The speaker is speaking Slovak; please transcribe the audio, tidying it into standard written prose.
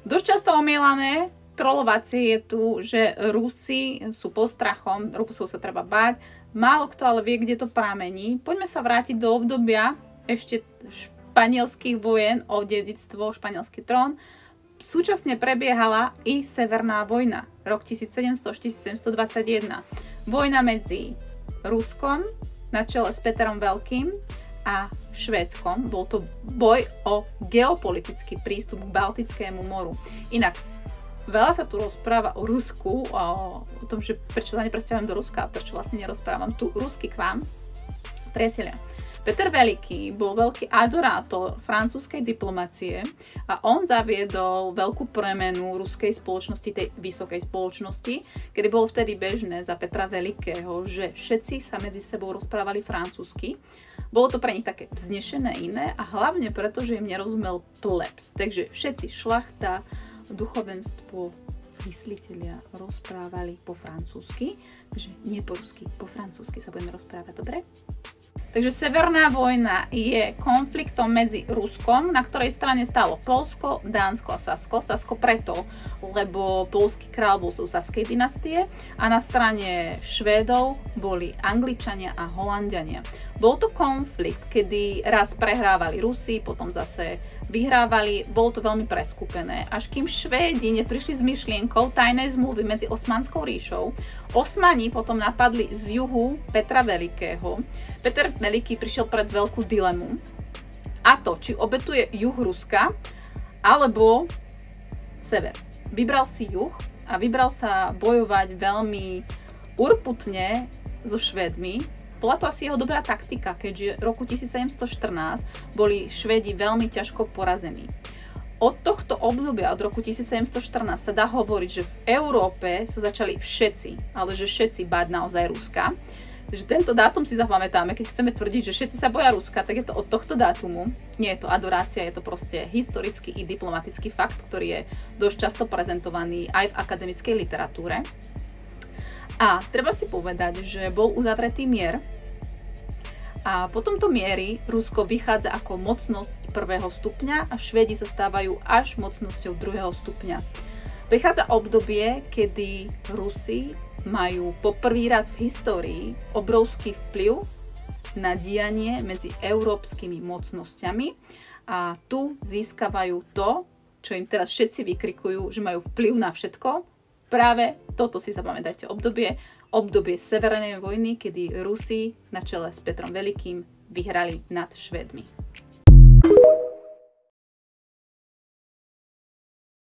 Dosť často omielané trolovacie je tu, že Rusi sú pod strachom, Rusov sa treba báť. Málo kto ale vie, kde to pramení. Poďme sa vrátiť do obdobia ešte španielských vojen o dedičstvo, španielský trón. Súčasne prebiehala i Severná vojna, rok 1700-1721. Vojna medzi Ruskom na čele s Petrom Veľkým a Švédskom. Bol to boj o geopolitický prístup k Baltickému moru. Inak, veľa sa tu rozpráva o Rusku, o tom, že prečo sa nepresťahujem do Ruska a prečo vlastne nerozprávam tu rusky k vám. Priatelia, Peter Veľký bol veľký adorátor francúzskej diplomacie a on zaviedol veľkú premenu ruskej spoločnosti, tej vysokej spoločnosti, kedy bolo vtedy bežné za Petra Veľkého, že všetci sa medzi sebou rozprávali francúzsky. Bolo to pre nich také vznešené iné a hlavne preto, že im nerozumel plebs. Takže všetci, šlachta, duchovenstvo, myslitelia rozprávali po francúzsky, takže nie po rusky, po francúzsky sa budeme rozprávať, dobre? Takže Severná vojna je konfliktom medzi Ruskom, na ktorej strane stálo Poľsko, Dánsko a Sasko. Sasko preto, lebo poľský kráľ bol zo Saskej dynastie a na strane Švédov boli Angličania a Holanďania. Bol to konflikt, kedy raz prehrávali Rusi, potom zase vyhrávali, bolo to veľmi preskupené. Až kým Švédi neprišli s myšlienkou tajnej zmluvy medzi Osmanskou ríšou, Osmani potom napadli z juhu Petra Veľkého. Peter Veľký prišiel pred veľkú dilemu, a to, či obetuje juh Ruska, alebo sever. Vybral si juh a vybral sa bojovať veľmi urputne so Švédmi. Bola to asi jeho dobrá taktika, keďže v roku 1714 boli Švédi veľmi ťažko porazení. Od tohto obdobia, od roku 1714, sa dá hovoriť, že v Európe sa začali všetci, ale že všetci báť naozaj Ruska. Takže tento dátum si zapamätáme, keď chceme tvrdiť, že všetci sa boja Ruska, tak je to od tohto dátumu. Nie je to adorácia, je to proste historický i diplomatický fakt, ktorý je dosť často prezentovaný aj v akademickej literatúre. A treba si povedať, že bol uzavretý mier a po tomto mieri Rusko vychádza ako mocnosť 1. stupňa a Švédi sa stávajú až mocnosťou 2. stupňa. Prichádza obdobie, kedy Rusi majú po prvý raz v histórii obrovský vplyv na dianie medzi európskymi mocnosťami a tu získavajú to, čo im teraz všetci vykrikujú, že majú vplyv na všetko. Práve toto si zapamätajte obdobie Severnej vojny, kedy Rusi na čele s Petrom Veľkým vyhrali nad Švédmi.